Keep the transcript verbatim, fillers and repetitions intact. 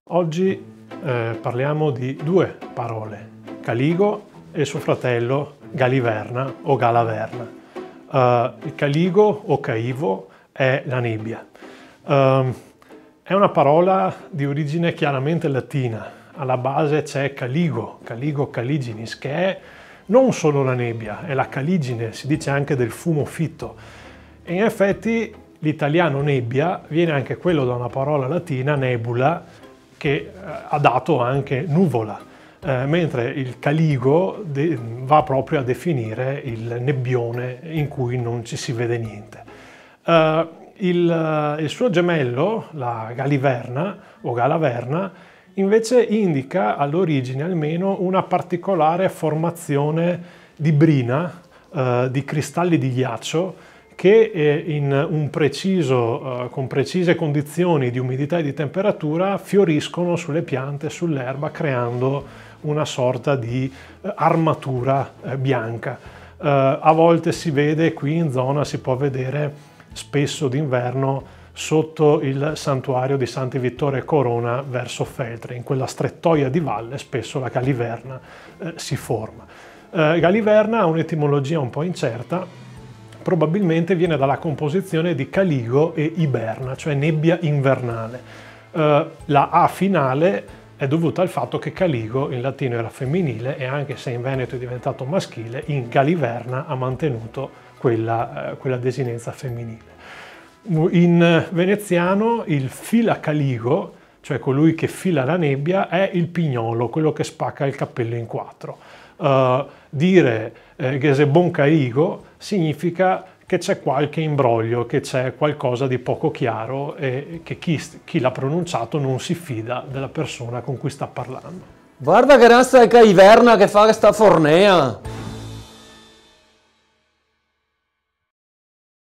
Oggi eh, parliamo di due parole, Caligo e suo fratello Galiverna o Galaverna. Uh, il Caligo o Caivo è la nebbia. Uh, è una parola di origine chiaramente latina. Alla base c'è Caligo, Caligo caliginis, che è non solo la nebbia, è la caligine, si dice anche del fumo fitto. E in effetti l'italiano nebbia viene anche quello da una parola latina, nebula, che eh, ha dato anche nuvola, eh, mentre il Caligo de- va proprio a definire il nebbione in cui non ci si vede niente. Uh, il, il suo gemello, la Galiverna o Galaverna, invece indica all'origine almeno una particolare formazione di brina, uh, di cristalli di ghiaccio, che in un preciso, uh, con precise condizioni di umidità e di temperatura fioriscono sulle piante, sull'erba, creando una sorta di uh, armatura uh, bianca. Uh, a volte si vede qui in zona, si può vedere spesso d'inverno sotto il santuario di Santi Vittore e Corona verso Feltre. In quella strettoia di valle spesso la Galiverna uh, si forma. Uh, Galiverna ha un'etimologia un po' incerta. Probabilmente viene dalla composizione di Caligo e Iberna, cioè nebbia invernale. Uh, la A finale è dovuta al fatto che Caligo in latino era femminile e anche se in Veneto è diventato maschile, in Galiverna ha mantenuto quella, uh, quella desinenza femminile. In veneziano il filacaligo, cioè colui che fila la nebbia, è il pignolo, quello che spacca il cappello in quattro. Uh, dire eh, che se bon caigo significa che c'è qualche imbroglio, che c'è qualcosa di poco chiaro e che chi, chi l'ha pronunciato non si fida della persona con cui sta parlando. Guarda che razza è Caiverna che fa questa fornea!